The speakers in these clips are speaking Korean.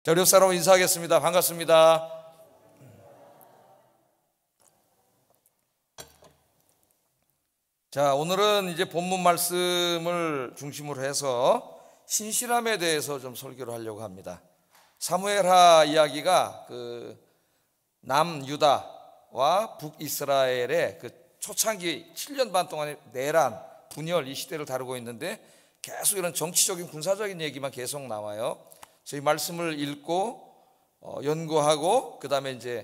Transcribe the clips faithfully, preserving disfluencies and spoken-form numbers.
자, 우리 옆 사람 인사하겠습니다. 반갑습니다. 자, 오늘은 이제 본문 말씀을 중심으로 해서 신실함에 대해서 좀 설교를 하려고 합니다. 사무엘하 이야기가 그 남유다와 북이스라엘의 그 초창기 칠 년 반 동안의 내란, 분열, 이 시대를 다루고 있는데 계속 이런 정치적인 군사적인 얘기만 계속 나와요. 저희 말씀을 읽고 어, 연구하고 그 다음에 이제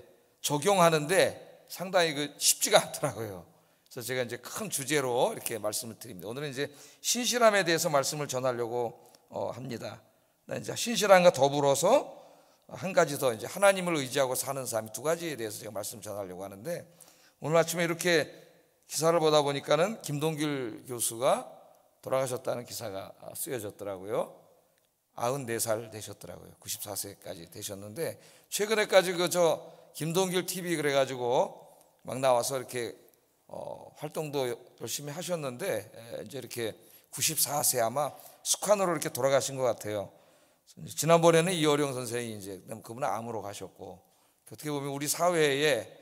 적용하는데 상당히 그 쉽지가 않더라고요. 그래서 제가 이제 큰 주제로 이렇게 말씀을 드립니다. 오늘은 이제 신실함에 대해서 말씀을 전하려고 어, 합니다. 이제 신실함과 더불어서 한 가지 더 이제 하나님을 의지하고 사는 삶, 두 가지에 대해서 제가 말씀 전하려고 하는데, 오늘 아침에 이렇게 기사를 보다 보니까는 김동길 교수가 돌아가셨다는 기사가 쓰여졌더라고요. 아흔네 살 되셨더라고요. 구십사 세까지 되셨는데, 최근에까지 그 저 김동길 티비 그래가지고 막 나와서 이렇게 어, 활동도 열심히 하셨는데, 이제 이렇게 구십사 세 아마 숙환으로 이렇게 돌아가신 것 같아요. 지난번에는 이어령 선생이 이제 그분은 암으로 가셨고, 어떻게 보면 우리 사회에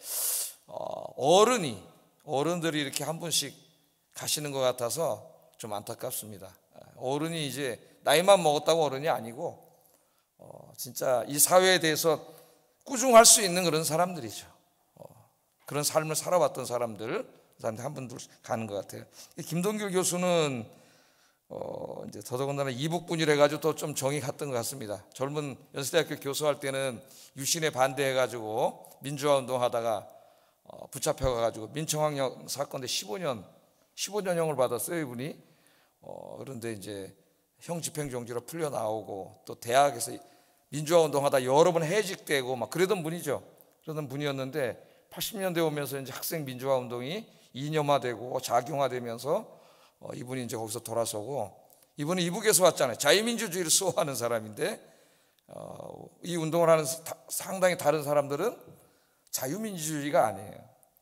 어른이 어른들이 이렇게 한 분씩 가시는 것 같아서 좀 안타깝습니다. 어른이 이제 나이만 먹었다고 어른이 아니고 어, 진짜 이 사회에 대해서 꾸중할 수 있는 그런 사람들이죠. 어, 그런 삶을 살아왔던 사람들, 한 분들 가는 것 같아요. 김동길 교수는 어, 이제 더더군다나 이북분이라 가지고 또 좀 정이 갔던 것 같습니다. 젊은 연세대학교 교수할 때는 유신에 반대해가지고 민주화 운동하다가 어, 붙잡혀가지고 민청학령 사건 때 십오 년 십오 년형을 받았어요, 이분이. 어, 그런데 이제 형 집행정지로 풀려 나오고 또 대학에서 민주화 운동하다 여러 번 해직되고 막 그러던 분이죠. 그러던 분이었는데 팔십 년대 오면서 이제 학생 민주화 운동이 이념화되고 작용화되면서 어, 이분이 이제 거기서 돌아서고, 이분은 이북에서 왔잖아요. 자유민주주의를 수호하는 사람인데 어, 이 운동을 하는 다, 상당히 다른 사람들은 자유민주주의가 아니에요.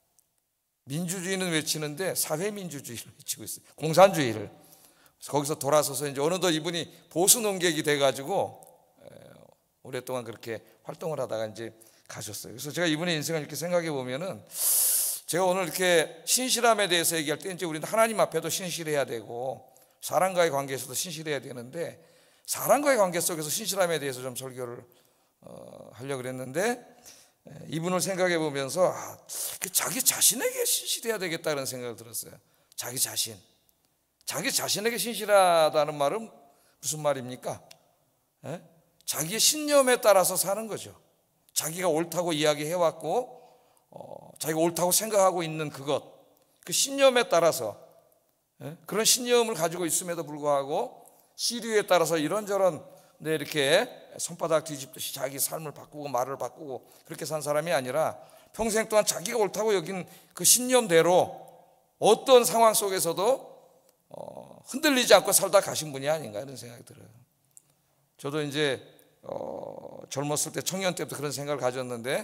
민주주의는 외치는데 사회민주주의를 외치고 있어요. 공산주의를. 거기서 돌아서서 이제 어느덧 이분이 보수 농객이 돼가지고 오랫동안 그렇게 활동을 하다가 이제 가셨어요. 그래서 제가 이분의 인생을 이렇게 생각해 보면은, 제가 오늘 이렇게 신실함에 대해서 얘기할 때 이제 우리는 하나님 앞에도 신실해야 되고 사람과의 관계에서도 신실해야 되는데, 사람과의 관계 속에서 신실함에 대해서 좀 설교를 어, 하려고 그랬는데, 이분을 생각해 보면서 아, 자기 자신에게 신실해야 되겠다는 생각을 들었어요. 자기 자신. 자기 자신에게 신실하다는 말은 무슨 말입니까? 에? 자기의 신념에 따라서 사는 거죠. 자기가 옳다고 이야기해왔고 어, 자기가 옳다고 생각하고 있는 그것, 그 신념에 따라서, 에? 그런 신념을 가지고 있음에도 불구하고 시류에 따라서 이런저런 네, 이렇게 손바닥 뒤집듯이 자기 삶을 바꾸고 말을 바꾸고 그렇게 산 사람이 아니라 평생 동안 자기가 옳다고 여긴 그 신념대로 어떤 상황 속에서도 어, 흔들리지 않고 살다 가신 분이 아닌가 이런 생각이 들어요. 저도 이제 어, 젊었을 때, 청년 때부터 그런 생각을 가졌는데,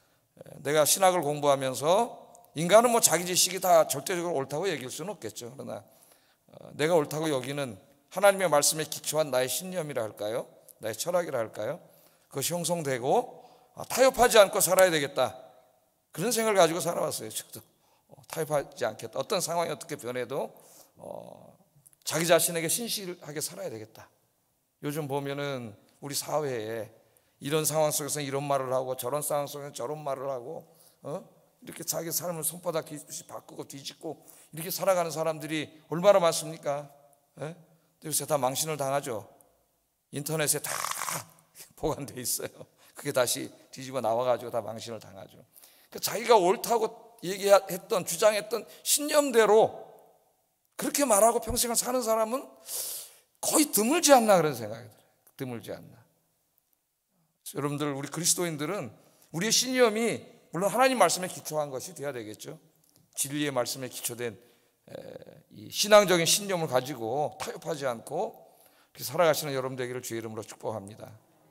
내가 신학을 공부하면서 인간은 뭐 자기 지식이 다 절대적으로 옳다고 얘기할 수는 없겠죠. 그러나 어, 내가 옳다고 여기는 하나님의 말씀에 기초한 나의 신념이라 할까요? 나의 철학이라 할까요? 그것이 형성되고 아, 타협하지 않고 살아야 되겠다, 그런 생각을 가지고 살아왔어요. 저도 어, 타협하지 않겠다. 어떤 상황이 어떻게 변해도 어, 자기 자신에게 신실하게 살아야 되겠다. 요즘 보면은 우리 사회에 이런 상황 속에서 이런 말을 하고 저런 상황 속에서 저런 말을 하고 어? 이렇게 자기 삶을 손바닥 뒤집듯이 바꾸고 뒤집고 이렇게 살아가는 사람들이 얼마나 많습니까? 예? 요새 다 망신을 당하죠. 인터넷에 다 보관돼 있어요. 그게 다시 뒤집어 나와가지고 다 망신을 당하죠. 그러니까 자기가 옳다고 얘기했던, 주장했던 신념대로 그렇게 말하고 평생을 사는 사람은 거의 드물지 않나 그런 생각이 들어요. 드물지 않나. 여러분들, 우리 그리스도인들은 우리의 신념이 물론 하나님 말씀에 기초한 것이 되어야 되겠죠. 진리의 말씀에 기초된 이 신앙적인 신념을 가지고 타협하지 않고 그렇게 살아가시는 여러분 되기를 주의 이름으로 축복합니다.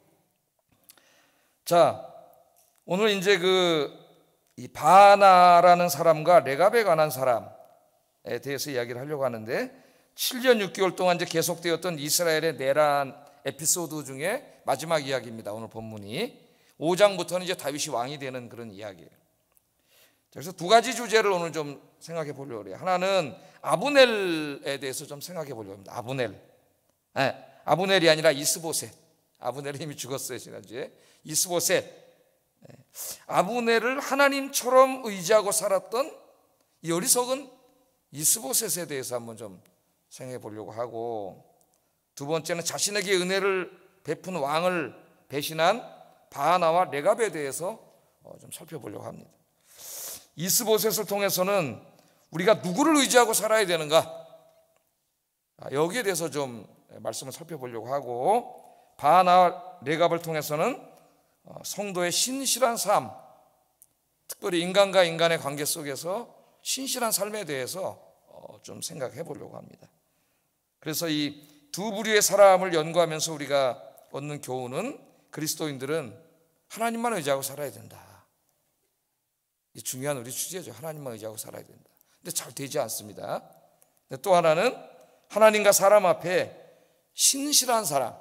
자, 오늘 이제 그 이 바나라는 사람과 레갑에 관한 사람에 대해서 이야기를 하려고 하는데, 칠 년 육 개월 동안 이제 계속되었던 이스라엘의 내란 에피소드 중에 마지막 이야기입니다. 오늘 본문이 오 장부터는 이제 다윗이 왕이 되는 그런 이야기예요. 그래서 두 가지 주제를 오늘 좀 생각해 보려고 해요. 하나는 아브넬에 대해서 좀 생각해 보려고 합니다. 아브넬. 네, 아브넬이 아니라 이스보셋. 아브넬이 이미 죽었어요, 지난주에. 이스보셋. 네. 아브넬을 하나님처럼 의지하고 살았던 이 어리석은 이스보셋에 대해서 한번 좀 생각해 보려고 하고, 두 번째는 자신에게 은혜를 베푼 왕을 배신한 바하나와 레갑에 대해서 좀 살펴보려고 합니다. 이스보셋을 통해서는 우리가 누구를 의지하고 살아야 되는가, 여기에 대해서 좀 말씀을 살펴보려고 하고, 바하나와 레갑을 통해서는 성도의 신실한 삶, 특별히 인간과 인간의 관계 속에서 신실한 삶에 대해서 좀 생각해 보려고 합니다. 그래서 이 두 부류의 사람을 연구하면서 우리가 얻는 교훈은, 그리스도인들은 하나님만 의지하고 살아야 된다. 이 중요한 우리 주제죠. 하나님만 의지하고 살아야 된다. 근데 잘 되지 않습니다. 또 하나는 하나님과 사람 앞에 신실한 사람.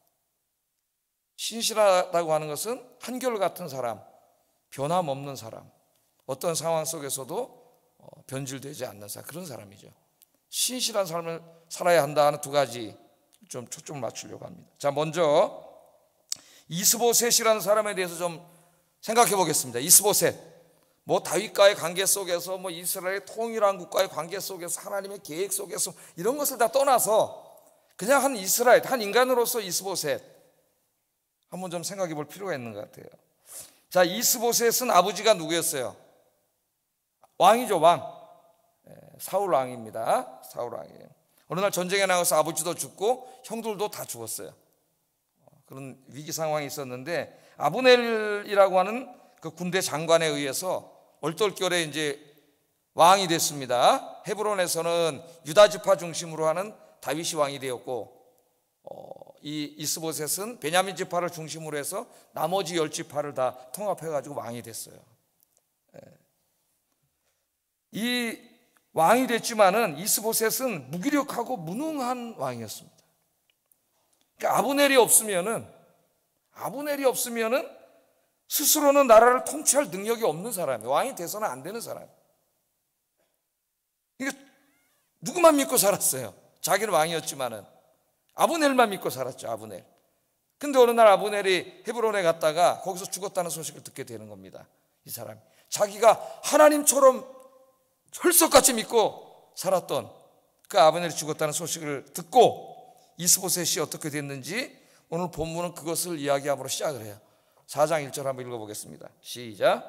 신실하다고 하는 것은 한결같은 사람, 변함없는 사람, 어떤 상황 속에서도 변질되지 않는 사람, 그런 사람이죠. 신실한 삶을 살아야 한다는 두 가지 좀 초점을 맞추려고 합니다. 자, 먼저 이스보셋이라는 사람에 대해서 좀 생각해 보겠습니다. 이스보셋, 뭐 다윗과의 관계 속에서, 뭐 이스라엘의 통일한 국가의 관계 속에서, 하나님의 계획 속에서, 이런 것을 다 떠나서 그냥 한 이스라엘, 한 인간으로서 이스보셋 한번 좀 생각해 볼 필요가 있는 것 같아요. 자, 이스보셋은 아버지가 누구였어요? 왕이죠, 왕. 사울 왕입니다. 사울 왕이에요. 어느 날 전쟁에 나가서 아버지도 죽고 형들도 다 죽었어요. 그런 위기 상황이 있었는데, 아브넬이라고 하는 그 군대 장관에 의해서 얼떨결에 이제 왕이 됐습니다. 헤브론에서는 유다 지파 중심으로 하는 다윗이 왕이 되었고, 어, 이 이스보셋은 베냐민 지파를 중심으로 해서 나머지 열 지파를 다 통합해가지고 왕이 됐어요. 예. 이 왕이 됐지만은 이스보셋은 무기력하고 무능한 왕이었습니다. 그러니까 아브넬이 없으면은 아브넬이 없으면은 스스로는 나라를 통치할 능력이 없는 사람이에요. 왕이 돼서는 안 되는 사람. 그러니까 누구만 믿고 살았어요? 자기는 왕이었지만은 아브넬만 믿고 살았죠. 아브넬. 근데 어느 날 아브넬이 헤브론에 갔다가 거기서 죽었다는 소식을 듣게 되는 겁니다. 이 사람이 자기가 하나님처럼 혈석같이 믿고 살았던 그 아브넬이 죽었다는 소식을 듣고 이스보셋이 어떻게 됐는지 오늘 본문은 그것을 이야기함으로 시작을 해요. 사 장 일 절 한번 읽어보겠습니다. 시작.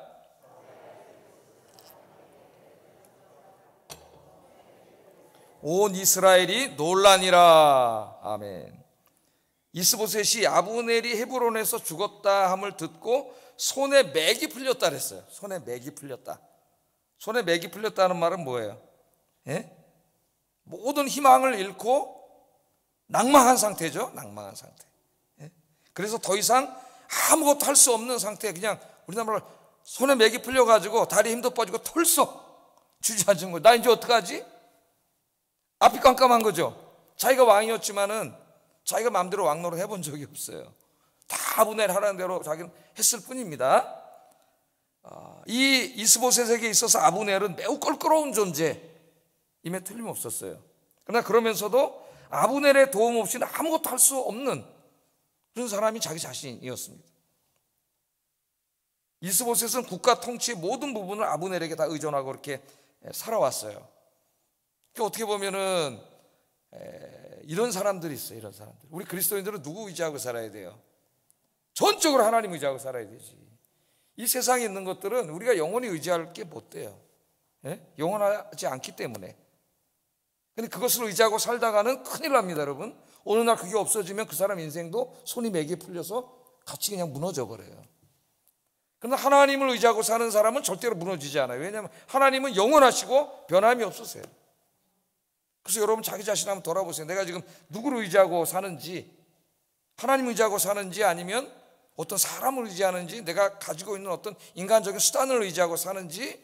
온 이스라엘이 놀라니라. 아멘. 이스보셋이 아브넬이 헤브론에서 죽었다 함을 듣고 손에 맥이 풀렸다 그랬어요. 손에 맥이 풀렸다. 손에 맥이 풀렸다는 말은 뭐예요? 예? 모든 희망을 잃고 낭망한 상태죠. 낭망한 상태. 예? 그래서 더 이상 아무것도 할 수 없는 상태, 그냥 우리나라 말로 손에 맥이 풀려가지고 다리 힘도 빠지고 털썩 주저앉은 거예요. 나 이제 어떡하지? 앞이 깜깜한 거죠. 자기가 왕이었지만은 자기가 마음대로 왕노릇 해본 적이 없어요. 다 아브넬 하라는 대로 자기는 했을 뿐입니다. 이 이스보셋에게 있어서 아브넬은 매우 껄끄러운 존재임에 틀림없었어요. 그러나 그러면서도 아브넬의 도움 없이는 아무것도 할 수 없는 그런 사람이 자기 자신이었습니다. 이스보셋은 국가 통치의 모든 부분을 아브넬에게 다 의존하고 그렇게 살아왔어요. 그러니까 어떻게 보면은 이런 사람들이 있어요. 이런 사람들. 우리 그리스도인들은 누구 의지하고 살아야 돼요? 전적으로 하나님 의지하고 살아야 되지. 이 세상에 있는 것들은 우리가 영원히 의지할 게 못 돼요. 예? 영원하지 않기 때문에. 근데 그것을 의지하고 살다가는 큰일 납니다, 여러분. 어느 날 그게 없어지면 그 사람 인생도 손이 맥이 풀려서 같이 그냥 무너져 버려요. 그러나 하나님을 의지하고 사는 사람은 절대로 무너지지 않아요. 왜냐하면 하나님은 영원하시고 변함이 없으세요. 그래서 여러분 자기 자신 한번 돌아보세요. 내가 지금 누구를 의지하고 사는지, 하나님을 의지하고 사는지, 아니면 어떤 사람을 의지하는지, 내가 가지고 있는 어떤 인간적인 수단을 의지하고 사는지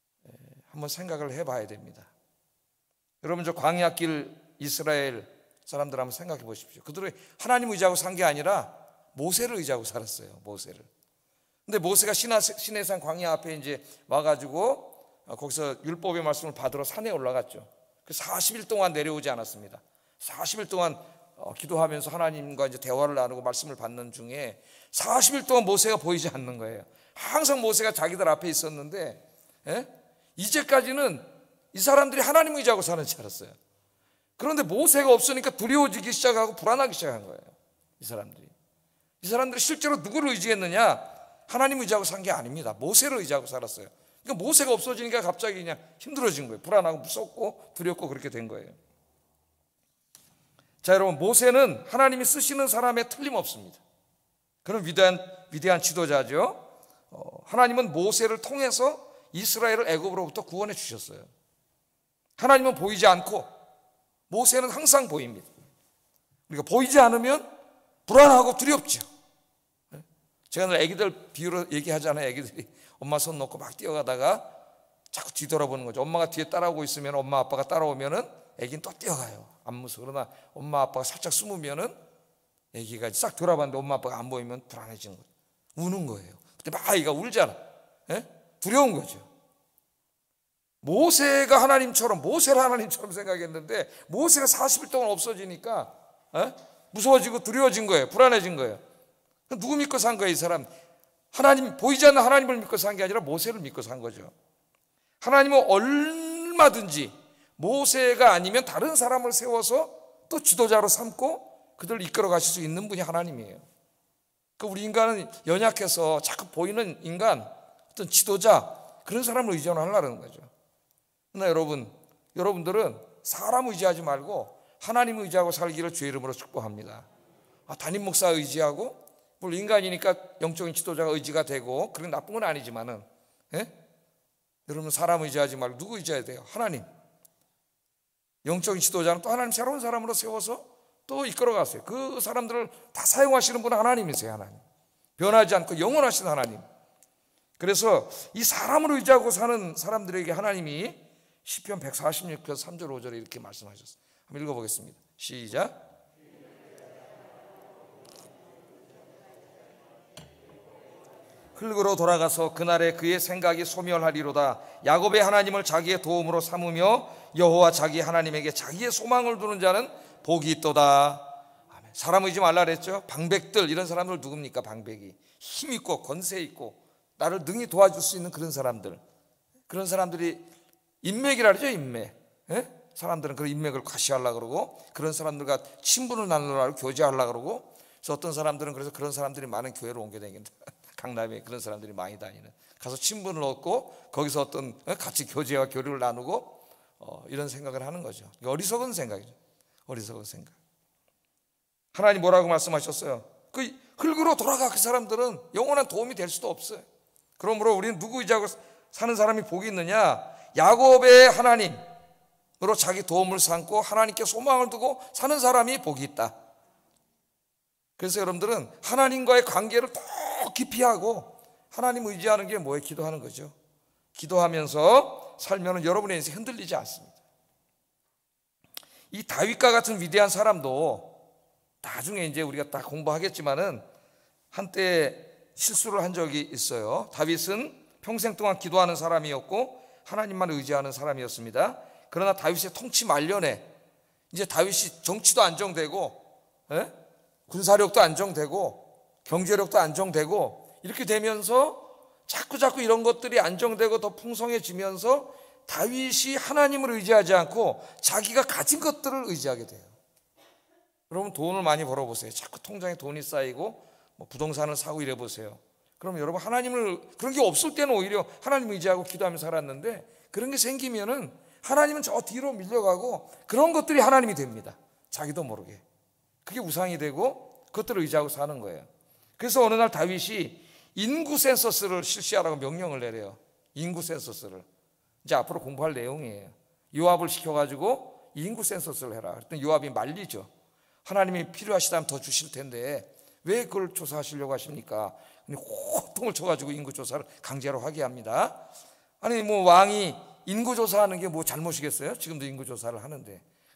한번 생각을 해봐야 됩니다. 여러분, 저 광야길 이스라엘 사람들 한번 생각해 보십시오. 그들은 하나님 의지하고 산 게 아니라 모세를 의지하고 살았어요. 모세를. 근데 모세가 시내산 광야 앞에 이제 와가지고 거기서 율법의 말씀을 받으러 산에 올라갔죠. 그 사십 일 동안 내려오지 않았습니다. 사십 일 동안 기도하면서 하나님과 이제 대화를 나누고 말씀을 받는 중에 사십 일 동안 모세가 보이지 않는 거예요. 항상 모세가 자기들 앞에 있었는데, 예? 이제까지는 이 사람들이 하나님 의지하고 사는 줄 알았어요. 그런데 모세가 없으니까 두려워지기 시작하고 불안하기 시작한 거예요. 이 사람들이. 이 사람들이 실제로 누구를 의지했느냐? 하나님 의지하고 산 게 아닙니다. 모세를 의지하고 살았어요. 그러니까 모세가 없어지니까 갑자기 그냥 힘들어진 거예요. 불안하고 무섭고 두렵고 그렇게 된 거예요. 자, 여러분, 모세는 하나님이 쓰시는 사람에 틀림없습니다. 그런 위대한 위대한 지도자죠. 어, 하나님은 모세를 통해서 이스라엘을 애굽으로부터 구원해 주셨어요. 하나님은 보이지 않고 모세는 항상 보입니다. 그러니까 보이지 않으면 불안하고 두렵죠. 제가 늘 애기들 비유로 얘기하잖아요. 애기들이 엄마 손 놓고 막 뛰어가다가 자꾸 뒤돌아보는 거죠. 엄마가 뒤에 따라오고 있으면 엄마 아빠가 따라오면은 애기는 또 뛰어가요. 안 무서워. 그러나 엄마 아빠가 살짝 숨으면은 애기가 싹 돌아봤는데 엄마 아빠가 안 보이면 불안해지는 거죠. 우는 거예요. 그때 막 아이가 울잖아. 예? 두려운 거죠. 모세가 하나님처럼, 모세를 하나님처럼 생각했는데 모세가 사십 일 동안 없어지니까 예? 무서워지고 두려워진 거예요. 불안해진 거예요. 누구 믿고 산 거예요, 이 사람? 하나님, 보이지 않는 하나님을 믿고 산 게 아니라 모세를 믿고 산 거죠. 하나님은 얼마든지 모세가 아니면 다른 사람을 세워서 또 지도자로 삼고 그들을 이끌어 가실 수 있는 분이 하나님이에요. 그 우리 인간은 연약해서 자꾸 보이는 인간, 어떤 지도자, 그런 사람을 의존하려는 거죠. 그러나 여러분, 여러분들은 사람 의지하지 말고 하나님 의지하고 살기를 주의 이름으로 축복합니다. 아, 담임 목사 의지하고, 물론 인간이니까 영적인 지도자가 의지가 되고 그런 나쁜 건 아니지만은, 예? 여러분, 사람 의지하지 말고 누구 의지해야 돼요? 하나님. 영적인 지도자는 또 하나님 새로운 사람으로 세워서 또 이끌어 갔어요. 그 사람들을 다 사용하시는 분은 하나님이세요. 하나님. 변하지 않고 영원하신 하나님. 그래서 이 사람을 의지하고 사는 사람들에게 하나님이 시편 백사십육 편 삼 절 오 절에 이렇게 말씀하셨어요. 한번 읽어보겠습니다. 시작. 흙으로 돌아가서 그날에 그의 생각이 소멸하리로다. 야곱의 하나님을 자기의 도움으로 삼으며 여호와 자기 하나님에게 자기의 소망을 두는 자는 복이 있도다. 아멘. 사람 의지 말라 그랬죠. 방백들, 이런 사람들 누굽니까? 방백이 힘 있고 권세 있고 나를 능히 도와줄 수 있는 그런 사람들, 그런 사람들이 인맥이라 그러죠. 인맥. 예? 사람들은 그런 인맥을 과시하려고 그러고 그런 사람들과 친분을 나누려고 교제하려고 그러고, 그래서 어떤 사람들은 그래서 그런 사람들이 많은 교회로 옮겨 다닌다. 강남에 그런 사람들이 많이 다니는, 가서 친분을 얻고 거기서 어떤 같이 교제와 교류를 나누고 어, 이런 생각을 하는 거죠. 어리석은 생각이죠. 어리석은 생각. 하나님 뭐라고 말씀하셨어요? 그 흙으로 돌아가. 그 사람들은 영원한 도움이 될 수도 없어요. 그러므로 우리는 누구 의지하고 사는 사람이 복이 있느냐? 야곱의 하나님으로 자기 도움을 삼고 하나님께 소망을 두고 사는 사람이 복이 있다. 그래서 여러분들은 하나님과의 관계를 더 깊이 하고 하나님 의지하는 게 뭐예요? 기도하는 거죠. 기도하면서 살면 여러분의 인생이 흔들리지 않습니다. 이 다윗과 같은 위대한 사람도 나중에 이제 우리가 다 공부하겠지만은 한때 실수를 한 적이 있어요. 다윗은 평생 동안 기도하는 사람이었고 하나님만 의지하는 사람이었습니다. 그러나 다윗의 통치 말년에 이제 다윗이 정치도 안정되고, 예? 군사력도 안정되고 경제력도 안정되고 이렇게 되면서 자꾸 자꾸 이런 것들이 안정되고 더 풍성해지면서 다윗이 하나님을 의지하지 않고 자기가 가진 것들을 의지하게 돼요. 여러분, 돈을 많이 벌어보세요. 자꾸 통장에 돈이 쌓이고 뭐 부동산을 사고 이래 보세요. 그럼 여러분, 하나님을, 그런 게 없을 때는 오히려 하나님 의지하고 기도하며 살았는데 그런 게 생기면은 하나님은 저 뒤로 밀려가고 그런 것들이 하나님이 됩니다. 자기도 모르게. 그게 우상이 되고 그것들을 의지하고 사는 거예요. 그래서 어느 날 다윗이 인구 센서스를 실시하라고 명령을 내려요. 인구 센서스를. 이제 앞으로 공부할 내용이에요. 요압을 시켜가지고 인구 센서스를 해라. 그랬더니 요압이 말리죠. 하나님이 필요하시다면 더 주실 텐데 왜 그걸 조사하시려고 하십니까? 호통을 쳐가지고 인구 조사를 강제로 하게 합니다. 아니 뭐 왕이 인구 조사하는 게 뭐 잘못이겠어요? 지금도 인구 조사를 하는데.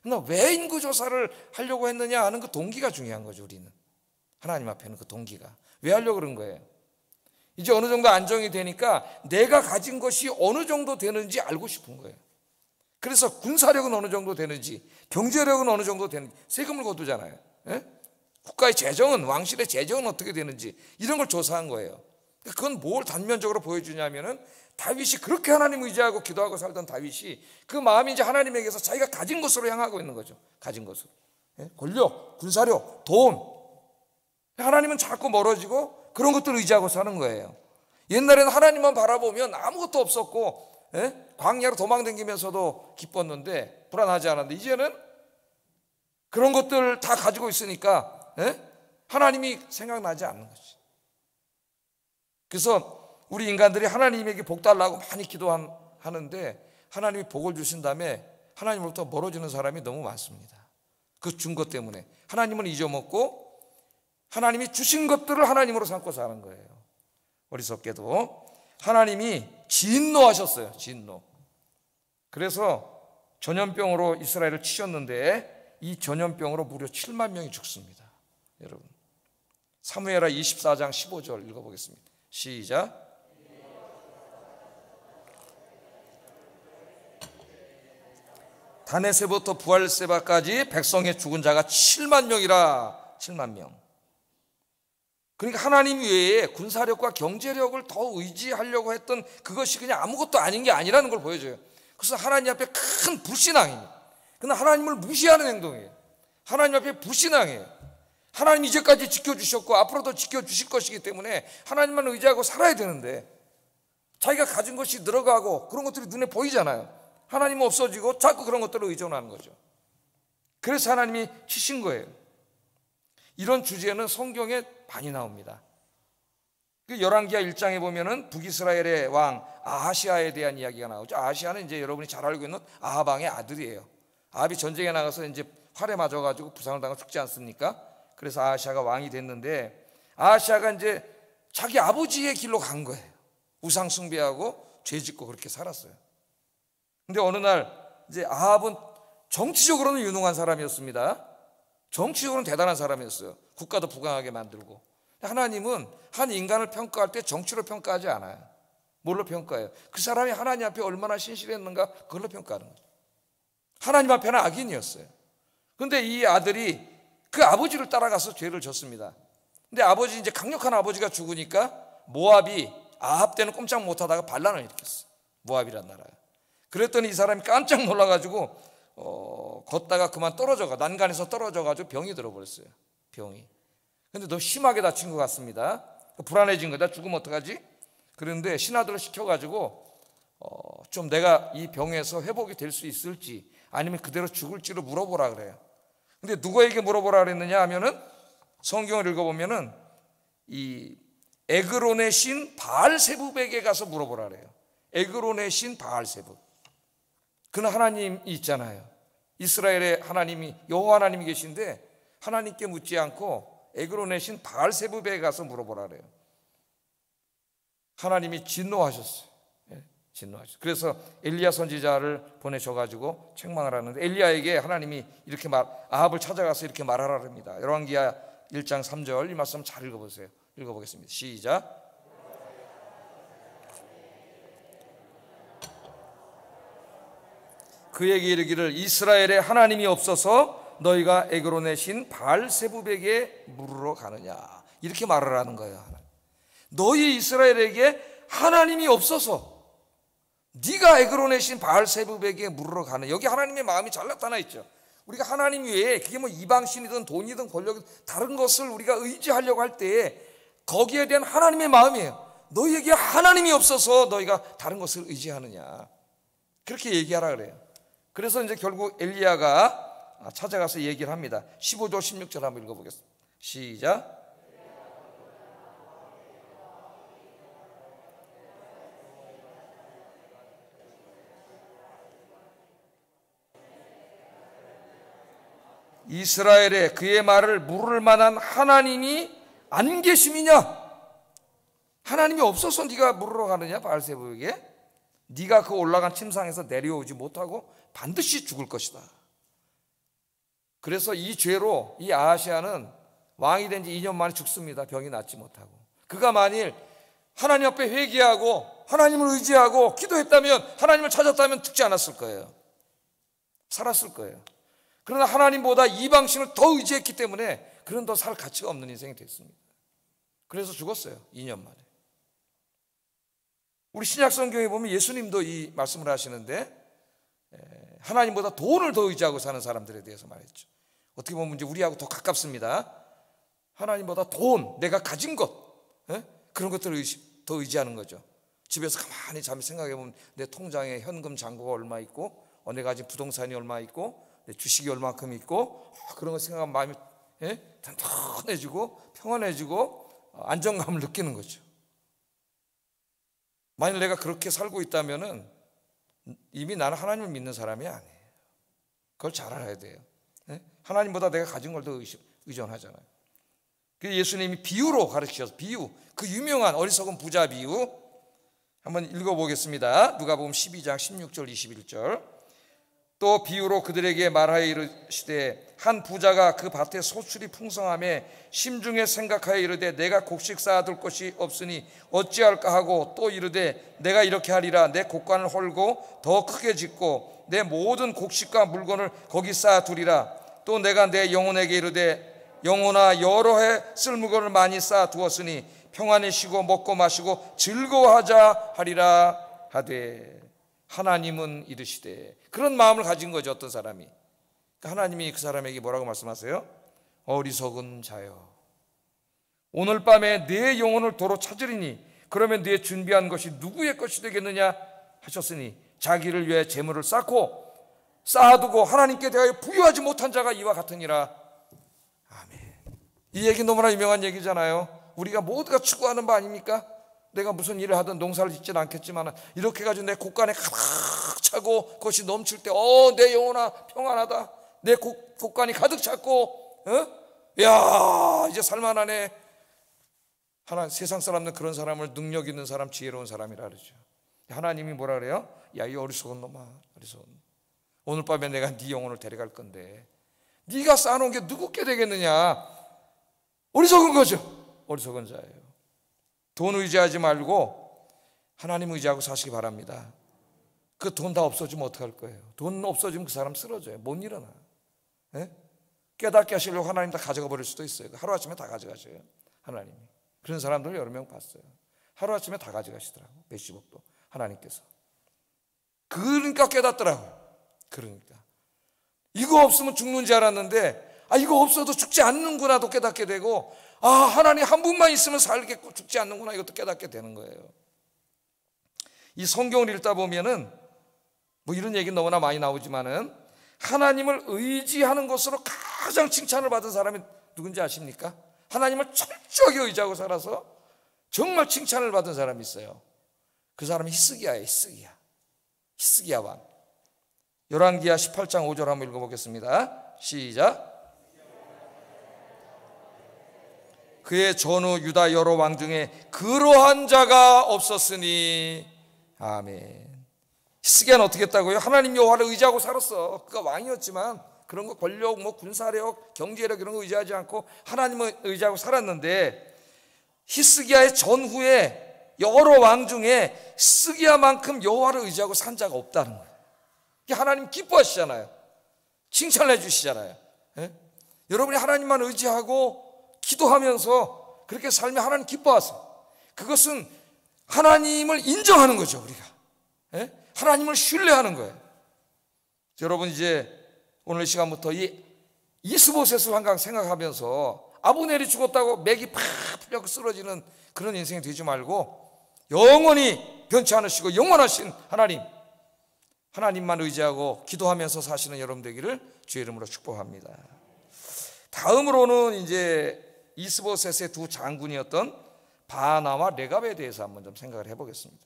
그러나 왜 인구조사를 하려고 했느냐 하는 그 동기가 중요한 거죠. 우리는 하나님 앞에는 그 동기가 왜 하려고 그런 거예요? 이제 어느 정도 안정이 되니까 내가 가진 것이 어느 정도 되는지 알고 싶은 거예요. 그래서 군사력은 어느 정도 되는지, 경제력은 어느 정도 되는지, 세금을 거두잖아요. 예? 국가의 재정은, 왕실의 재정은 어떻게 되는지 이런 걸 조사한 거예요. 그건 뭘 단면적으로 보여주냐면은 다윗이 그렇게 하나님 의지하고 기도하고 살던 다윗이 그 마음이 이제 하나님에게서 자기가 가진 것으로 향하고 있는 거죠. 가진 것으로. 예? 권력, 군사력, 돈. 하나님은 자꾸 멀어지고 그런 것들을 의지하고 사는 거예요. 옛날에는 하나님만 바라보면 아무것도 없었고, 예? 광야로 도망다니면서도 기뻤는데 불안하지 않았는데 이제는 그런 것들 다 가지고 있으니까, 예? 하나님이 생각나지 않는 거지. 그래서 우리 인간들이 하나님에게 복 달라고 많이 기도하는데 하나님이 복을 주신 다음에 하나님으로부터 멀어지는 사람이 너무 많습니다. 그 준 것 때문에 하나님은 잊어먹고 하나님이 주신 것들을 하나님으로 삼고 사는 거예요. 어리석게도 하나님이 진노하셨어요. 진노. 그래서 전염병으로 이스라엘을 치셨는데 이 전염병으로 무려 칠만 명이 죽습니다. 여러분, 사무엘하 이십사 장 십오 절 읽어보겠습니다. 시작. 다네세부터 부알세바까지 백성의 죽은 자가 칠만 명이라. 칠만 명. 그러니까 하나님 외에 군사력과 경제력을 더 의지하려고 했던 그것이 그냥 아무것도 아닌 게 아니라는 걸 보여줘요. 그래서 하나님 앞에 큰 불신앙이에요. 그러나 하나님을 무시하는 행동이에요. 하나님 앞에 불신앙이에요. 하나님 이제까지 지켜주셨고 앞으로도 지켜주실 것이기 때문에 하나님만 의지하고 살아야 되는데 자기가 가진 것이 늘어가고 그런 것들이 눈에 보이잖아요. 하나님은 없어지고 자꾸 그런 것들을 의존하는 거죠. 그래서 하나님이 치신 거예요. 이런 주제는 성경에 많이 나옵니다. 열왕기하 일 장에 보면은 북이스라엘의 왕 아하시아에 대한 이야기가 나오죠. 아하시아는 이제 여러분이 잘 알고 있는 아합 왕의 아들이에요. 아합이 전쟁에 나가서 이제 활에 맞아가지고 부상을 당하고 죽지 않습니까? 그래서 아하시아가 왕이 됐는데 아하시아가 이제 자기 아버지의 길로 간 거예요. 우상 숭배하고 죄 짓고 그렇게 살았어요. 근데 어느 날 이제 아합은 정치적으로는 유능한 사람이었습니다. 정치적으로는 대단한 사람이었어요. 국가도 부강하게 만들고. 하나님은 한 인간을 평가할 때 정치로 평가하지 않아요. 뭘로 평가해요? 그 사람이 하나님 앞에 얼마나 신실했는가 그걸로 평가하는 거죠. 하나님 앞에는 악인이었어요. 그런데 이 아들이 그 아버지를 따라가서 죄를 졌습니다. 근데 아버지 이제 강력한 아버지가 죽으니까 모압이 아합 때는 꼼짝 못하다가 반란을 일으켰어요. 모압이란 나라에. 그랬더니 이 사람이 깜짝 놀라가지고 어, 걷다가 그만 떨어져가 난간에서 떨어져가지고 병이 들어버렸어요. 병이. 근데 너무 심하게 다친 것 같습니다. 불안해진 거다. 죽으면 어떡하지? 그런데 신하들을 시켜가지고 어, 좀 내가 이 병에서 회복이 될 수 있을지 아니면 그대로 죽을지를 물어보라 그래요. 근데 누구에게 물어보라 그랬느냐 하면은 성경을 읽어보면은 이 에그론의 신 바알세붑에게 가서 물어보라 그래요. 에그론의 신 바알세붑. 그는 하나님이 있잖아요. 이스라엘의 하나님이 여호와 하나님이 계신데 하나님께 묻지 않고 에그론의 신 바알세붑에 가서 물어보라 그래요. 하나님이 진노하셨어요. 예, 진노하셨어요. 그래서 엘리야 선지자를 보내셔가지고 책망을 하는데 엘리야에게 하나님이 이렇게 말, 아합을 찾아가서 이렇게 말하라 합니다. 열왕기하 일 장 삼 절 이 말씀 잘 읽어보세요. 읽어보겠습니다. 시작. 그에게 이르기를 이스라엘에 하나님이 없어서 너희가 에그론의 신 바알세붑에게 물으러 가느냐 이렇게 말을 하는 거예요. 너희 이스라엘에게 하나님이 없어서 네가 에그론의 신 바알세붑에게 물으러 가느냐. 여기 하나님의 마음이 잘 나타나 있죠. 우리가 하나님 외에 그게 뭐 이방신이든 돈이든 권력이든 다른 것을 우리가 의지하려고 할 때 거기에 대한 하나님의 마음이에요. 너희에게 하나님이 없어서 너희가 다른 것을 의지하느냐 그렇게 얘기하라 그래요. 그래서 이제 결국 엘리야가 찾아가서 얘기를 합니다. 십오 절 십육 절 한번 읽어보겠습니다. 시작. 이스라엘에 그의 말을 물을 만한 하나님이 안 계심이냐? 하나님이 없어서 네가 물으러 가느냐? 바알세붑에게 네가 그 올라간 침상에서 내려오지 못하고 반드시 죽을 것이다. 그래서 이 죄로 이 아하시아는 왕이 된 지 이 년 만에 죽습니다. 병이 낫지 못하고. 그가 만일 하나님 앞에 회개하고 하나님을 의지하고 기도했다면, 하나님을 찾았다면 죽지 않았을 거예요. 살았을 거예요. 그러나 하나님보다 이방신을 더 의지했기 때문에 그는 더 살 가치가 없는 인생이 됐습니다. 그래서 죽었어요. 이 년 만에. 우리 신약 성경에 보면 예수님도 이 말씀을 하시는데, 하나님보다 돈을 더 의지하고 사는 사람들에 대해서 말했죠. 어떻게 보면 이제 우리하고 더 가깝습니다. 하나님보다 돈, 내가 가진 것, 예? 그런 것들을 의지, 더 의지하는 거죠. 집에서 가만히 잠시 생각해 보면 내 통장에 현금 잔고가 얼마 있고, 어, 내가 가진 부동산이 얼마 있고, 내 주식이 얼마큼 있고, 어, 그런 거 생각하면 마음이, 예? 단단해지고 평안해지고 어, 안정감을 느끼는 거죠. 만일 내가 그렇게 살고 있다면은 이미 나는 하나님을 믿는 사람이 아니에요. 그걸 잘 알아야 돼요. 예? 하나님보다 내가 가진 걸 더 의존하잖아요. 그래서 예수님이 비유로 가르치셔서, 비유, 그 유명한 어리석은 부자 비유 한번 읽어보겠습니다. 누가복음 십이 장 십육 절 이십일 절. 또 비유로 그들에게 말하여 이르시되, 한 부자가 그 밭에 소출이 풍성함에 심중에 생각하여 이르되, 내가 곡식 쌓아둘 곳이 없으니 어찌할까 하고, 또 이르되, 내가 이렇게 하리라. 내 곡간을 헐고 더 크게 짓고 내 모든 곡식과 물건을 거기 쌓아두리라. 또 내가 내 영혼에게 이르되, 영혼아, 여러 해 쓸 물건을 많이 쌓아두었으니 평안히 쉬고 먹고 마시고 즐거워하자 하리라 하되, 하나님은 이르시되, 그런 마음을 가진 거죠. 어떤 사람이, 하나님이 그 사람에게 뭐라고 말씀하세요? 어리석은 자여, 오늘 밤에 네 영혼을 도로 찾으리니 그러면 네 준비한 것이 누구의 것이 되겠느냐 하셨으니, 자기를 위해 재물을 쌓고 쌓아두고 하나님께 대하여 부유하지 못한 자가 이와 같으니라. 아멘. 이 얘기 너무나 유명한 얘기잖아요. 우리가 모두가 추구하는 바 아닙니까? 내가 무슨 일을 하든 농사를 짓지는 않겠지만 이렇게 해가지고 내 곡간에 가득 차고 그것이 넘칠 때, 어, 내 영혼아 평안하다, 내 곡, 곡간이 가득 찼고, 어? 야, 이제 살만하네. 하나, 세상 사람들은 그런 사람을 능력 있는 사람, 지혜로운 사람이라 그러죠. 하나님이 뭐라 그래요? 야, 이 어리석은 놈아, 어리석은, 오늘 밤에 내가 네 영혼을 데려갈 건데 네가 쌓아놓은 게 누구께 되겠느냐. 어리석은 거죠. 어리석은 자예요. 돈 의지하지 말고 하나님 의지하고 사시기 바랍니다. 그 돈 다 없어지면 어떡할 거예요? 돈 없어지면 그 사람 쓰러져요. 못 일어나. 네? 깨닫게 하시려고 하나님 다 가져가 버릴 수도 있어요. 하루아침에 다 가져가셔요, 하나님이. 그런 사람들 여러 명 봤어요. 하루아침에 다 가져가시더라고, 몇십억도 하나님께서. 그러니까 깨닫더라고요. 그러니까 이거 없으면 죽는 줄 알았는데, 아, 이거 없어도 죽지 않는구나도 깨닫게 되고, 아, 하나님 한 분만 있으면 살겠고 죽지 않는구나, 이것도 깨닫게 되는 거예요. 이 성경을 읽다 보면은 뭐 이런 얘기 너무나 많이 나오지만은, 하나님을 의지하는 것으로 가장 칭찬을 받은 사람이 누군지 아십니까? 하나님을 철저하게 의지하고 살아서 정말 칭찬을 받은 사람이 있어요. 그 사람이 히스기야예요. 히스기야. 히스기야 왕. 열왕기하 십팔 장 오 절 한번 읽어보겠습니다. 시작. 그의 전후 유다 여러 왕 중에 그러한 자가 없었으니. 아멘. 히스기야는 어떻게 했다고요? 하나님 여호와를 의지하고 살았어. 그가 왕이었지만 그런 거 권력, 뭐 군사력, 경제력 이런 거 의지하지 않고 하나님을 의지하고 살았는데, 히스기야의 전후에 여러 왕 중에 히스기야만큼 여호와를 의지하고 산 자가 없다는 거예요. 하나님 기뻐하시잖아요. 칭찬해 주시잖아요. 예? 여러분이 하나님만 의지하고 기도하면서 그렇게 살면 하나님 기뻐하세요. 그것은 하나님을 인정하는 거죠, 우리가. 예? 하나님을 신뢰하는 거예요. 여러분, 이제 오늘 시간부터 이 이스보셋을 항상 생각하면서 아브넬이 죽었다고 맥이 팍 풀려서 쓰러지는 그런 인생이 되지 말고, 영원히 변치 않으시고 영원하신 하나님, 하나님만 의지하고 기도하면서 사시는 여러분 되기를 주의 이름으로 축복합니다. 다음으로는 이제 이스보셋의 두 장군이었던 바나와 레갑에 대해서 한번 좀 생각을 해보겠습니다.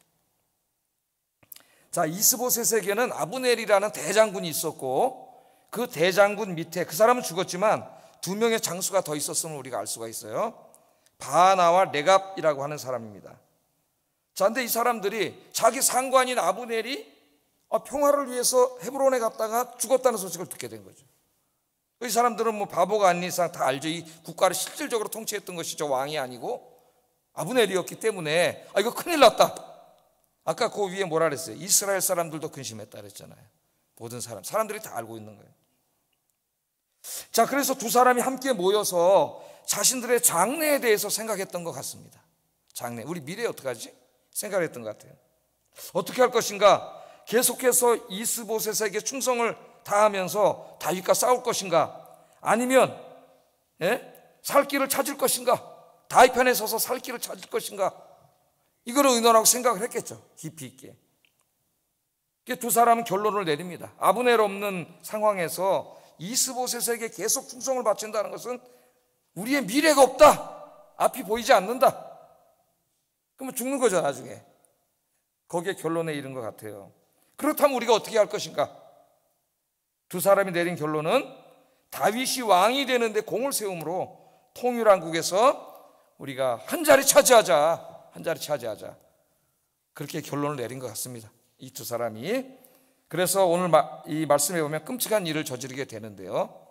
자, 이스보셋에게는 아브넬이라는 대장군이 있었고, 그 대장군 밑에, 그 사람은 죽었지만 두 명의 장수가 더 있었음을 우리가 알 수가 있어요. 바나와 레갑이라고 하는 사람입니다. 자, 근데 이 사람들이 자기 상관인 아브넬이 평화를 위해서 헤브론에 갔다가 죽었다는 소식을 듣게 된 거죠. 이 사람들은 뭐 바보가 아닌 이상 다 알죠. 이 국가를 실질적으로 통치했던 것이 저 왕이 아니고 아브넬이었기 때문에 아 이거 큰일 났다. 아까 그 위에 뭐라 그랬어요? 이스라엘 사람들도 근심했다 그랬잖아요. 모든 사람, 사람들이 다 알고 있는 거예요. 자, 그래서 두 사람이 함께 모여서 자신들의 장래에 대해서 생각했던 것 같습니다. 장래, 우리 미래 어떡하지? 생각했던 것 같아요. 어떻게 할 것인가? 계속해서 이스보셋에게 충성을 다하면서 다윗과 싸울 것인가? 아니면 예? 살 길을 찾을 것인가? 다윗 편에 서서 살 길을 찾을 것인가? 이거를 의논하고 생각을 했겠죠. 깊이 있게. 두 사람은 결론을 내립니다. 아브넬 없는 상황에서 이스보셋에게 계속 충성을 바친다는 것은 우리의 미래가 없다. 앞이 보이지 않는다. 그러면 죽는 거죠, 나중에. 거기에 결론에 이른 것 같아요. 그렇다면 우리가 어떻게 할 것인가? 두 사람이 내린 결론은 다윗이 왕이 되는데 공을 세움으로 통일왕국에서 우리가 한 자리 차지하자. 한 자리 차지하자. 그렇게 결론을 내린 것 같습니다. 이 두 사람이. 그래서 오늘 이 말씀에 보면 끔찍한 일을 저지르게 되는데요.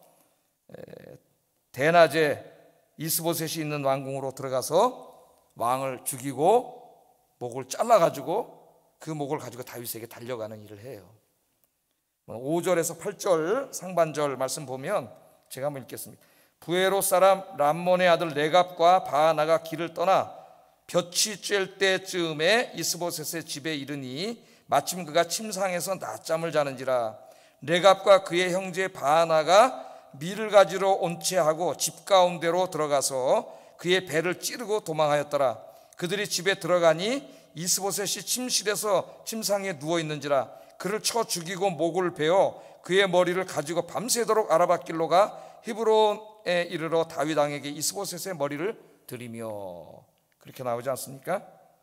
대낮에 이스보셋이 있는 왕궁으로 들어가서 왕을 죽이고 목을 잘라가지고 그 목을 가지고 다윗에게 달려가는 일을 해요. 오 절에서 팔 절 상반절 말씀 보면 제가 한번 읽겠습니다. 부에롯 사람 람몬의 아들 레갑과 바하나가 길을 떠나 볕이 쬐을 때쯤에 이스보셋의 집에 이르니 마침 그가 침상에서 낮잠을 자는지라. 레갑과 그의 형제 바하나가 밀을 가지러 온 채하고 집 가운데로 들어가서 그의 배를 찌르고 도망하였더라. 그들이 집에 들어가니 이스보셋이 침실에서 침상에 누워 있는지라. 그를 쳐 죽이고 목을 베어 그의 머리를 가지고 밤새도록 아라밧길로 가 헤브론에 이르러 다윗 왕에게 이스보셋의 머리를 드리며. 그렇게 나오지 않습니까?